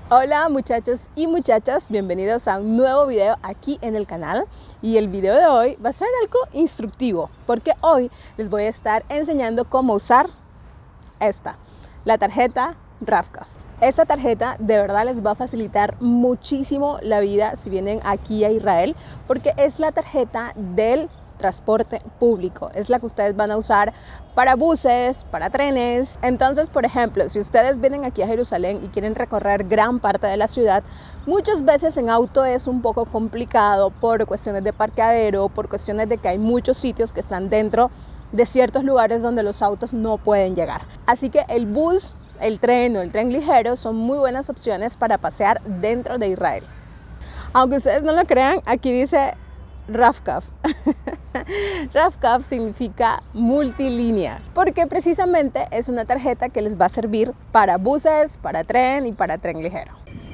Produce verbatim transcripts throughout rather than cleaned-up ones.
Hola muchachos y muchachas, bienvenidos a un nuevo video aquí en el canal. Y el video de hoy va a ser algo instructivo porque hoy les voy a estar enseñando cómo usar esta, la tarjeta Ravkav. Esta tarjeta de verdad les va a facilitar muchísimo la vida si vienen aquí a Israel, porque es la tarjeta del transporte público, es la que ustedes van a usar para buses, para trenes. Entonces, por ejemplo, si ustedes vienen aquí a Jerusalén y quieren recorrer gran parte de la ciudad, muchas veces en auto es un poco complicado por cuestiones de parqueadero, por cuestiones de que hay muchos sitios que están dentro de ciertos lugares donde los autos no pueden llegar. Así que el bus, el tren o el tren ligero son muy buenas opciones para pasear dentro de Israel. Aunque ustedes no lo crean, aquí dice Ravkav. Ravkav significa multilínea, porque precisamente es una tarjeta que les va a servir para buses, para tren y para tren ligero.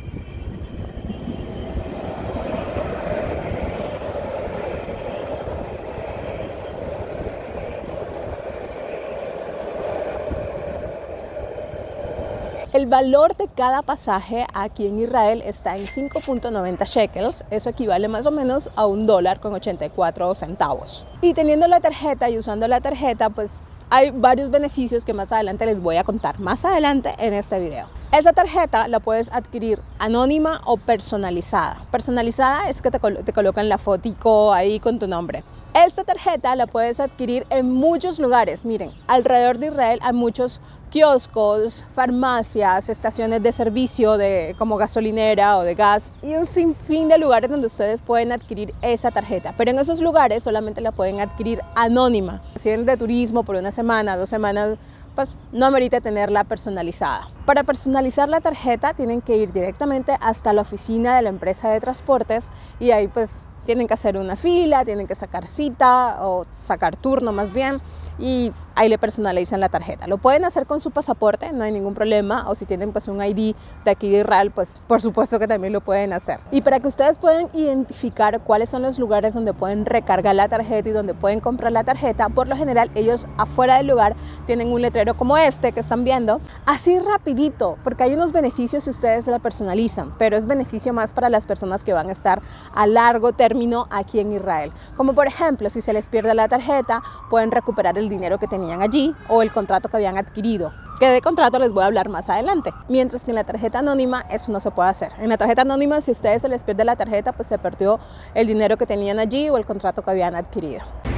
El valor de cada pasaje aquí en Israel está en cinco punto noventa shekels, eso equivale más o menos a un dólar con ochenta y cuatro centavos. Y teniendo la tarjeta y usando la tarjeta, pues hay varios beneficios que más adelante les voy a contar, más adelante en este video. Esta tarjeta la puedes adquirir anónima o personalizada. Personalizada es que te, col te colocan la fotico ahí con tu nombre. Esta tarjeta la puedes adquirir en muchos lugares. Miren, alrededor de Israel hay muchos kioscos, farmacias, estaciones de servicio de, como gasolinera o de gas y un sinfín de lugares donde ustedes pueden adquirir esa tarjeta. Pero en esos lugares solamente la pueden adquirir anónima. Si vienen de turismo por una semana, dos semanas, pues no amerita tenerla personalizada. Para personalizar la tarjeta tienen que ir directamente hasta la oficina de la empresa de transportes y ahí pues tienen que hacer una fila, tienen que sacar cita o sacar turno más bien y ahí le personalizan la tarjeta. Lo pueden hacer con su pasaporte, no hay ningún problema, o si tienen pues un I D de aquí de Israel, pues por supuesto que también lo pueden hacer. Y para que ustedes puedan identificar cuáles son los lugares donde pueden recargar la tarjeta y donde pueden comprar la tarjeta, por lo general ellos afuera del lugar tienen un letrero como este que están viendo, así rapidito, porque hay unos beneficios si ustedes la personalizan, pero es beneficio más para las personas que van a estar a largo término aquí en Israel. Como por ejemplo, si se les pierde la tarjeta, pueden recuperar el dinero que tenían allí o el contrato que habían adquirido, que de contrato les voy a hablar más adelante. Mientras que en la tarjeta anónima eso no se puede hacer. En la tarjeta anónima, si a ustedes se les pierde la tarjeta, pues se perdió el dinero que tenían allí o el contrato que habían adquirido.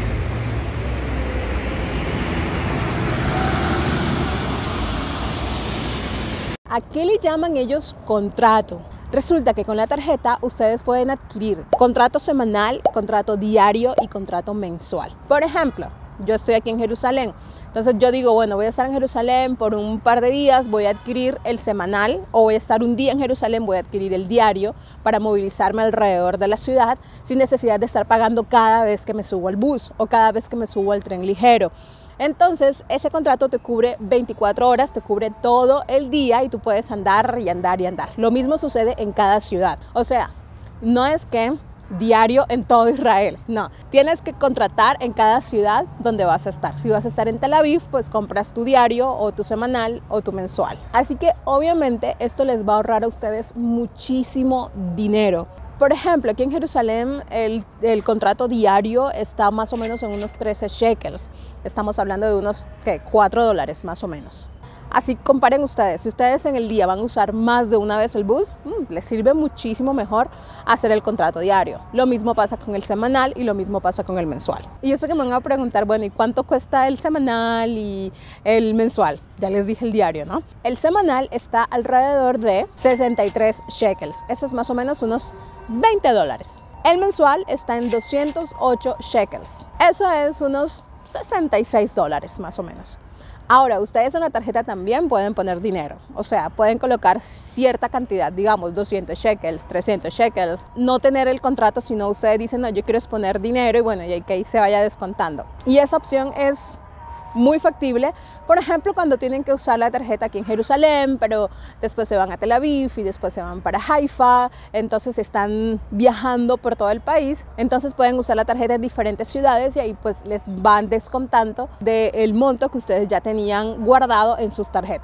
¿A qué le llaman ellos contrato? Resulta que con la tarjeta ustedes pueden adquirir contrato semanal, contrato diario y contrato mensual. Por ejemplo, yo estoy aquí en Jerusalén, entonces yo digo, bueno, voy a estar en Jerusalén por un par de días, voy a adquirir el semanal, o voy a estar un día en Jerusalén, voy a adquirir el diario para movilizarme alrededor de la ciudad sin necesidad de estar pagando cada vez que me subo al bus o cada vez que me subo al tren ligero. Entonces ese contrato te cubre veinticuatro horas, te cubre todo el día y tú puedes andar y andar y andar. Lo mismo sucede en cada ciudad, o sea, no es que diario en todo Israel, no, tienes que contratar en cada ciudad donde vas a estar. Si vas a estar en Tel Aviv, pues compras tu diario o tu semanal o tu mensual. Así que obviamente esto les va a ahorrar a ustedes muchísimo dinero. Por ejemplo, aquí en Jerusalén el, el contrato diario está más o menos en unos trece shekels. Estamos hablando de unos ¿qué? cuatro dólares más o menos. Así comparen ustedes, si ustedes en el día van a usar más de una vez el bus, mmm, les sirve muchísimo mejor hacer el contrato diario. Lo mismo pasa con el semanal y lo mismo pasa con el mensual. Y yo sé que me van a preguntar, bueno, ¿y cuánto cuesta el semanal y el mensual? Ya les dije el diario, ¿no? El semanal está alrededor de sesenta y tres shekels, eso es más o menos unos veinte dólares. El mensual está en doscientos ocho shekels, eso es unos sesenta y seis dólares más o menos. Ahora, ustedes en la tarjeta también pueden poner dinero, o sea, pueden colocar cierta cantidad, digamos doscientos shekels, trescientos shekels, no tener el contrato, sino ustedes dicen, no, yo quiero exponer dinero y bueno, y que ahí se vaya descontando. Y esa opción es muy factible, por ejemplo, cuando tienen que usar la tarjeta aquí en Jerusalén, pero después se van a Tel Aviv y después se van para Haifa, entonces están viajando por todo el país, entonces pueden usar la tarjeta en diferentes ciudades y ahí pues les van descontando del monto que ustedes ya tenían guardado en sus tarjetas.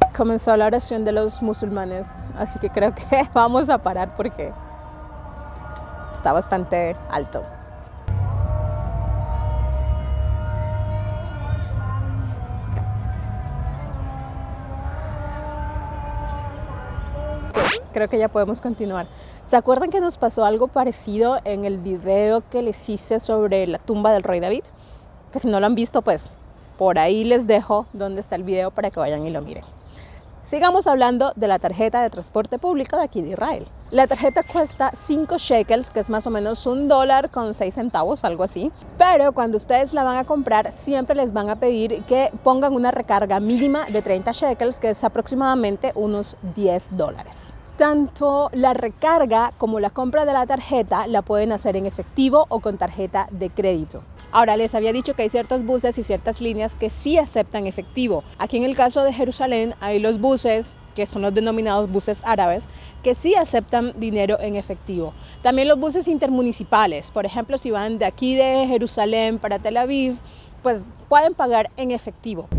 comenzó la oración de los musulmanes, así que creo que vamos a parar porque está bastante alto. Creo que ya podemos continuar. ¿Se acuerdan que nos pasó algo parecido en el video que les hice sobre la tumba del rey David? Que si no lo han visto, pues por ahí les dejo donde está el video para que vayan y lo miren. Sigamos hablando de la tarjeta de transporte público de aquí de Israel. La tarjeta cuesta cinco shekels, que es más o menos un dólar con seis centavos, algo así. Pero cuando ustedes la van a comprar, siempre les van a pedir que pongan una recarga mínima de treinta shekels, que es aproximadamente unos diez dólares. Tanto la recarga como la compra de la tarjeta la pueden hacer en efectivo o con tarjeta de crédito. Ahora, les había dicho que hay ciertos buses y ciertas líneas que sí aceptan efectivo. Aquí en el caso de Jerusalén hay los buses, que son los denominados buses árabes, que sí aceptan dinero en efectivo. También los buses intermunicipales, por ejemplo, si van de aquí de Jerusalén para Tel Aviv, pues pueden pagar en efectivo.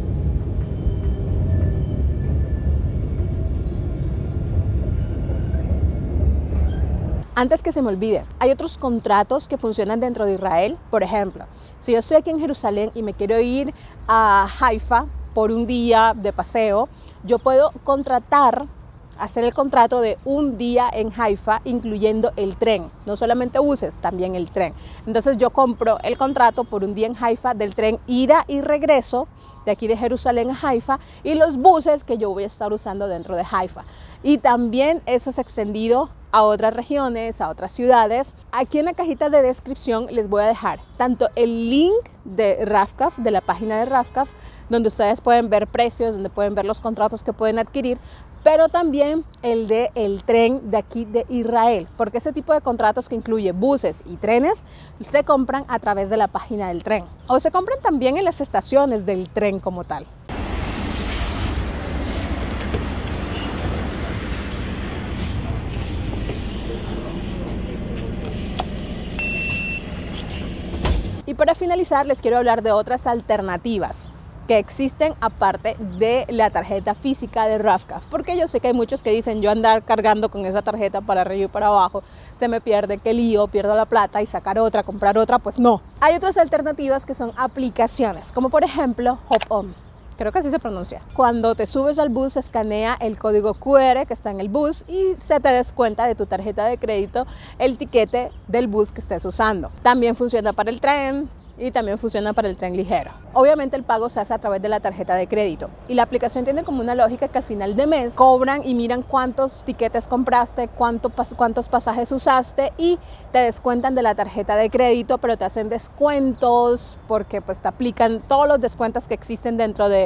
Antes que se me olvide, hay otros contratos que funcionan dentro de Israel. Por ejemplo, si yo estoy aquí en Jerusalén y me quiero ir a Haifa por un día de paseo, yo puedo contratar, hacer el contrato de un día en Haifa, incluyendo el tren. No solamente buses, también el tren. Entonces yo compro el contrato por un día en Haifa del tren ida y regreso de aquí de Jerusalén a Haifa y los buses que yo voy a estar usando dentro de Haifa. Y también eso es extendido a otras regiones, a otras ciudades. Aquí en la cajita de descripción les voy a dejar tanto el link de Rafkaf, de la página de Rafkaf, donde ustedes pueden ver precios, donde pueden ver los contratos que pueden adquirir, pero también el de el tren de aquí de Israel, porque ese tipo de contratos que incluye buses y trenes se compran a través de la página del tren o se compran también en las estaciones del tren como tal. Y para finalizar les quiero hablar de otras alternativas que existen aparte de la tarjeta física de Rafkaf, porque yo sé que hay muchos que dicen yo andar cargando con esa tarjeta para arriba y para abajo, se me pierde, qué lío, pierdo la plata y sacar otra, comprar otra, pues no. Hay otras alternativas que son aplicaciones, como por ejemplo Hop-On. Creo que así se pronuncia. Cuando te subes al bus, escanea el código cu erre que está en el bus y se te descuenta de tu tarjeta de crédito el tiquete del bus que estés usando. También funciona para el tren y también funciona para el tren ligero. Obviamente el pago se hace a través de la tarjeta de crédito y la aplicación tiene como una lógica que al final de mes cobran y miran cuántos tiquetes compraste, cuánto, cuántos pasajes usaste y te descuentan de la tarjeta de crédito, pero te hacen descuentos porque pues te aplican todos los descuentos que existen dentro de,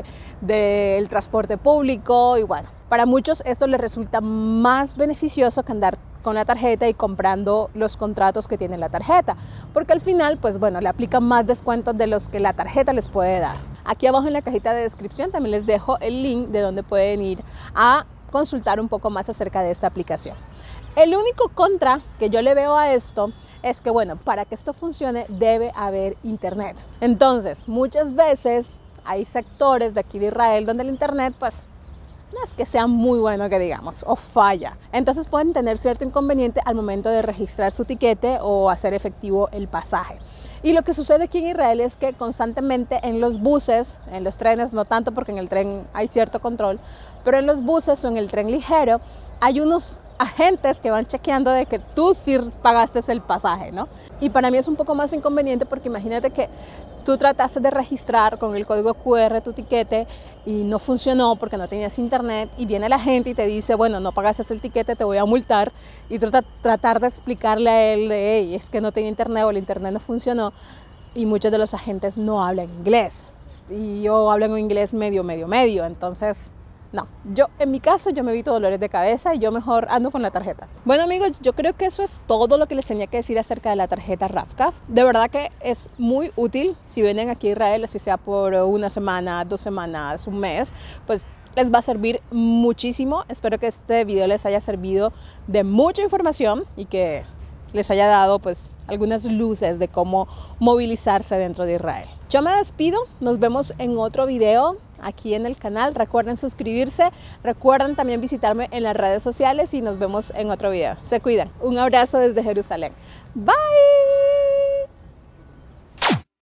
del transporte público y bueno, para muchos esto les resulta más beneficioso que andar con la tarjeta y comprando los contratos que tiene la tarjeta, porque al final pues bueno, le aplican más descuentos de los que la tarjeta les puede dar. Aquí abajo en la cajita de descripción también les dejo el link de donde pueden ir a consultar un poco más acerca de esta aplicación. El único contra que yo le veo a esto es que bueno, para que esto funcione debe haber internet. Entonces muchas veces hay sectores de aquí de Israel donde el internet pues no es que sea muy bueno que digamos, o falla. Entonces pueden tener cierto inconveniente al momento de registrar su tiquete o hacer efectivo el pasaje. Y lo que sucede aquí en Israel es que constantemente en los buses, en los trenes no tanto porque en el tren hay cierto control, pero en los buses o en el tren ligero hay unos agentes que van chequeando de que tú sí pagaste el pasaje, ¿no? Y para mí es un poco más inconveniente porque imagínate que tú trataste de registrar con el código cu erre tu tiquete y no funcionó porque no tenías internet y viene la gente y te dice, bueno, no pagaste el tiquete, te voy a multar y trata, tratar de explicarle a él de, hey, es que no tenía internet o el internet no funcionó y muchos de los agentes no hablan inglés y yo hablo en inglés medio, medio, medio, entonces no, yo en mi caso yo me evito dolores de cabeza y yo mejor ando con la tarjeta. Bueno amigos, yo creo que eso es todo lo que les tenía que decir acerca de la tarjeta Rafkaf. De verdad que es muy útil si vienen aquí a Israel, así sea por una semana, dos semanas, un mes, pues les va a servir muchísimo. Espero que este video les haya servido de mucha información y que les haya dado pues algunas luces de cómo movilizarse dentro de Israel. Yo me despido, nos vemos en otro video. aquí en el canal. Recuerden suscribirse, recuerden también visitarme en las redes sociales y nos vemos en otro video. Se cuidan. Un abrazo desde Jerusalén. Bye.